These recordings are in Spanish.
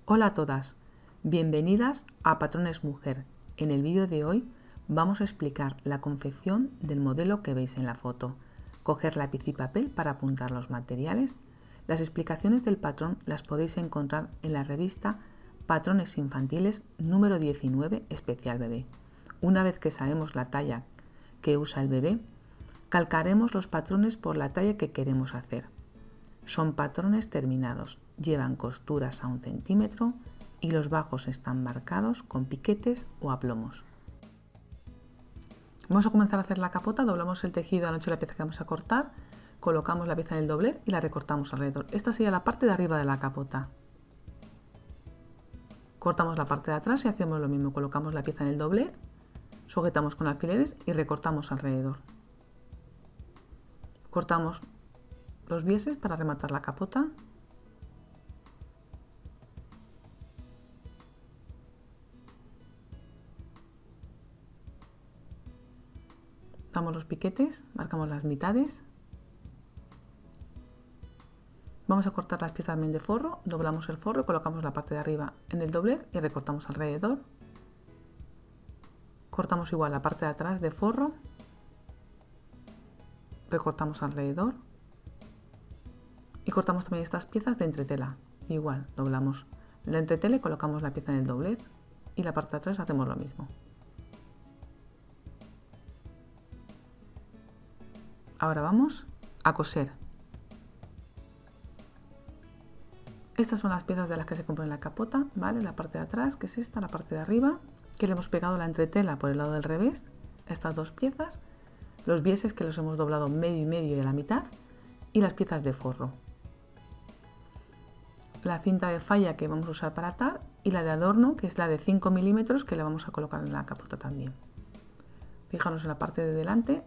Hola a todas, bienvenidas a Patrones Mujer. En el vídeo de hoy vamos a explicar la confección del modelo que veis en la foto, coger lápiz y papel para apuntar los materiales. Las explicaciones del patrón las podéis encontrar en la revista Patrones Infantiles número 19 especial bebé. Una vez que sabemos la talla que usa el bebé, calcaremos los patrones por la talla que queremos hacer. Son patrones terminados, llevan costuras a 1 centímetro y los bajos están marcados con piquetes o aplomos. Vamos a comenzar a hacer la capota, doblamos el tejido al ancho de la pieza que vamos a cortar, colocamos la pieza en el doblez y la recortamos alrededor. Esta sería la parte de arriba de la capota. Cortamos la parte de atrás y hacemos lo mismo, colocamos la pieza en el doblez, sujetamos con alfileres y recortamos alrededor. Cortamos los bieses para rematar la capota. Damos los piquetes, marcamos las mitades. Vamos a cortar las piezas también de forro, doblamos el forro, colocamos la parte de arriba en el doblez y recortamos alrededor. Cortamos igual la parte de atrás de forro, recortamos alrededor. Y cortamos también estas piezas de entretela. Igual, doblamos la entretela y colocamos la pieza en el doblez y la parte de atrás hacemos lo mismo. Ahora vamos a coser. Estas son las piezas de las que se compone la capota, ¿vale? La parte de atrás, que es esta, la parte de arriba, que le hemos pegado la entretela por el lado del revés, estas dos piezas, los bieses que los hemos doblado medio y medio y a la mitad, y las piezas de forro. La cinta de falla que vamos a usar para atar y la de adorno, que es la de 5 milímetros, que le vamos a colocar en la capota también. Fijaros en la parte de delante,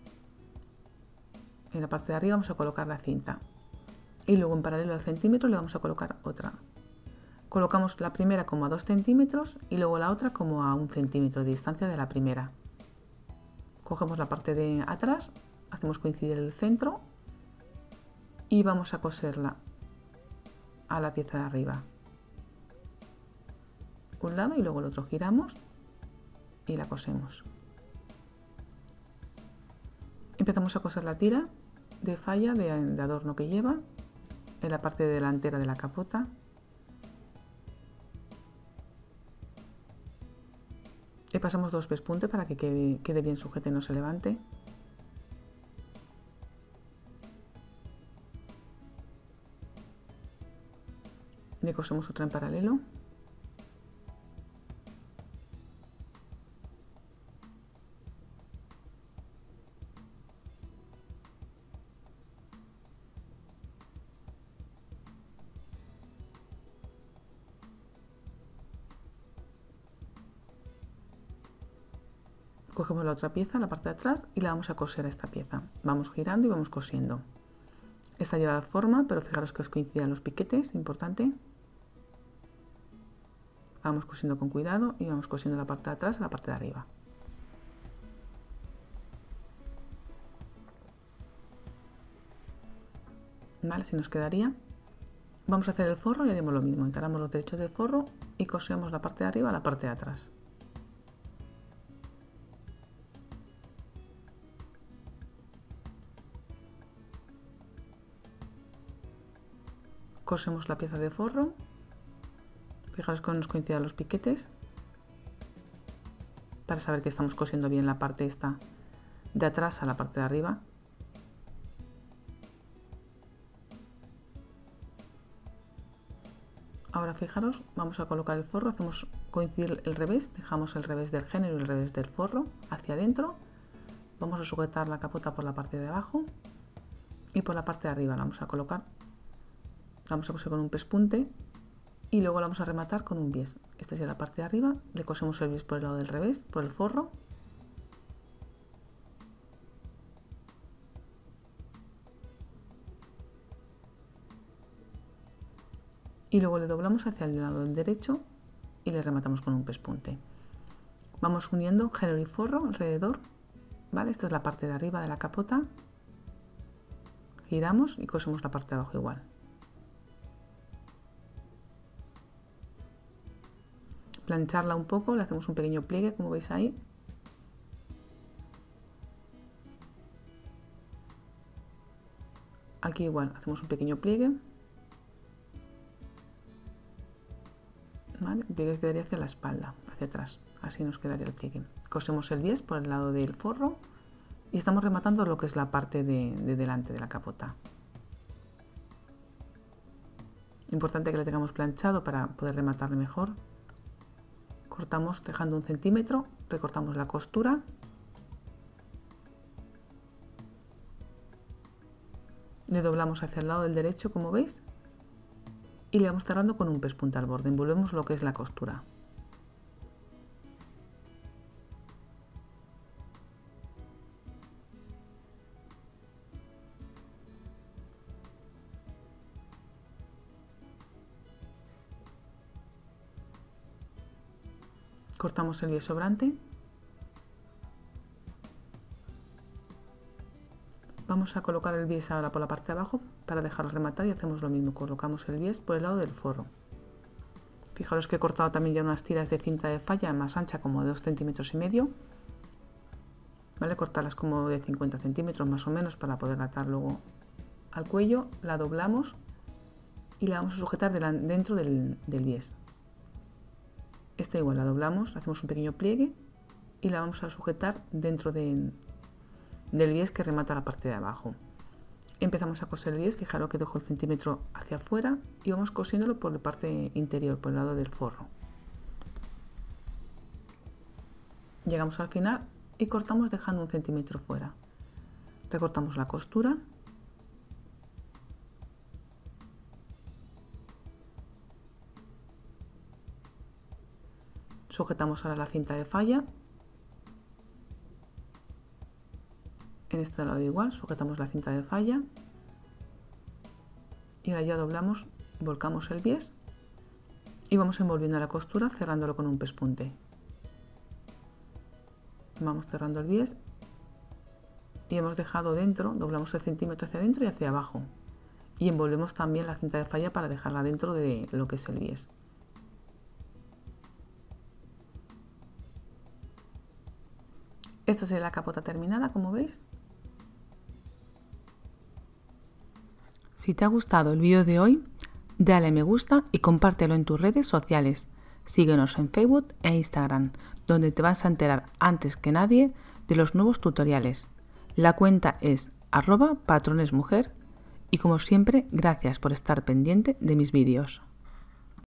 en la parte de arriba vamos a colocar la cinta y luego en paralelo al centímetro le vamos a colocar otra. Colocamos la primera como a 2 centímetros y luego la otra como a 1 centímetro de distancia de la primera. Cogemos la parte de atrás, hacemos coincidir el centro y vamos a coserla a la pieza de arriba. Un lado y luego el otro, giramos y la cosemos. Empezamos a coser la tira de falla de adorno que lleva en la parte delantera de la capota. Le pasamos 2 pespuntes para que quede bien sujeta y no se levante. Le cosemos otra en paralelo. Cogemos la otra pieza, la parte de atrás, y la vamos a coser a esta pieza. Vamos girando y vamos cosiendo. Esta lleva la forma, pero fijaros que os coincidan los piquetes, importante. Vamos cosiendo con cuidado y vamos cosiendo la parte de atrás a la parte de arriba. Vale, así nos quedaría. Vamos a hacer el forro y haremos lo mismo. Encaramos los derechos del forro y cosemos la parte de arriba a la parte de atrás. Cosemos la pieza de forro. Fijaros que nos coincidan los piquetes para saber que estamos cosiendo bien la parte esta de atrás a la parte de arriba. Ahora fijaros, vamos a colocar el forro, hacemos coincidir el revés, dejamos el revés del género y el revés del forro hacia adentro. Vamos a sujetar la capota por la parte de abajo y por la parte de arriba la vamos a colocar. La vamos a coser con un pespunte y luego la vamos a rematar con un bies. Esta sería la parte de arriba, le cosemos el bies por el lado del revés, por el forro. Y luego le doblamos hacia el lado del derecho y le rematamos con un pespunte. Vamos uniendo género y forro alrededor, ¿vale? Esta es la parte de arriba de la capota. Giramos y cosemos la parte de abajo igual. plancharla un poco, le hacemos un pequeño pliegue, como veis ahí. Aquí igual, hacemos un pequeño pliegue. ¿Vale? El pliegue quedaría hacia la espalda, hacia atrás. Así nos quedaría el pliegue. Cosemos el bies por el lado del forro y estamos rematando lo que es la parte de delante de la capota. Importante que le tengamos planchado para poder rematarle mejor. Cortamos dejando 1 centímetro, recortamos la costura. Le doblamos hacia el lado del derecho, como veis, y le vamos cerrando con un pespunta al borde. Envolvemos lo que es la costura. Cortamos el bies sobrante. Vamos a colocar el bies ahora por la parte de abajo para dejarlo rematar y hacemos lo mismo. Colocamos el bies por el lado del forro. Fijaros que he cortado también ya unas tiras de cinta de falla más ancha, como de 2,5 centímetros. ¿Vale? Cortarlas como de 50 centímetros más o menos para poder atar luego al cuello. La doblamos y la vamos a sujetar dentro del bies. Esta igual la doblamos, hacemos un pequeño pliegue y la vamos a sujetar dentro del bies que remata la parte de abajo. Empezamos a coser el bies, fijaros que dejo el centímetro hacia afuera y vamos cosiéndolo por la parte interior, por el lado del forro. Llegamos al final y cortamos dejando 1 centímetro fuera. Recortamos la costura. Sujetamos ahora la cinta de falla. En este lado igual, sujetamos la cinta de falla. Y ahora ya doblamos, volcamos el bies y vamos envolviendo la costura cerrándolo con un pespunte. Vamos cerrando el bies y hemos dejado dentro, doblamos el centímetro hacia adentro y hacia abajo. Y envolvemos también la cinta de falla para dejarla dentro de lo que es el bies. Esta sería la capota terminada, como veis. Si te ha gustado el vídeo de hoy, dale me gusta y compártelo en tus redes sociales. Síguenos en Facebook e Instagram, donde te vas a enterar antes que nadie de los nuevos tutoriales. La cuenta es @patronesmujer y como siempre, gracias por estar pendiente de mis vídeos.